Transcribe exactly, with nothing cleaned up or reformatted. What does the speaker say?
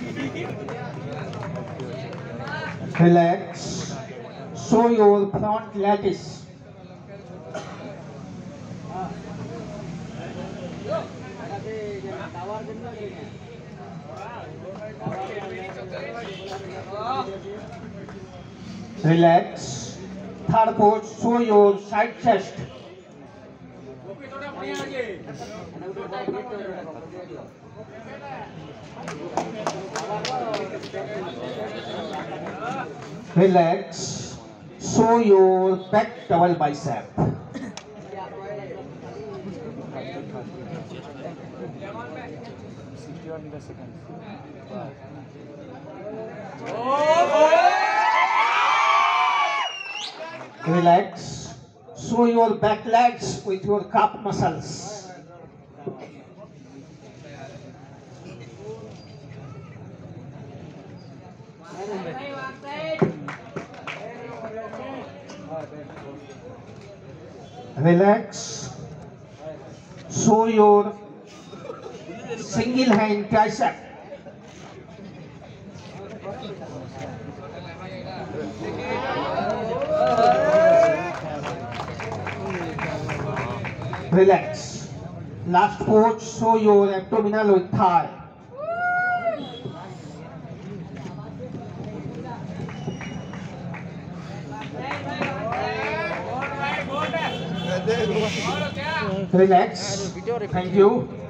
Relax. Show your front lattice. Relax. Third pose, show your side chest. Relax. Show your back double bicep. Relax. Show your back legs with your calf muscles. Relax. Show your single hand tricep. Relax. Last pose, show your abdominal with thigh. Relax. Thank you.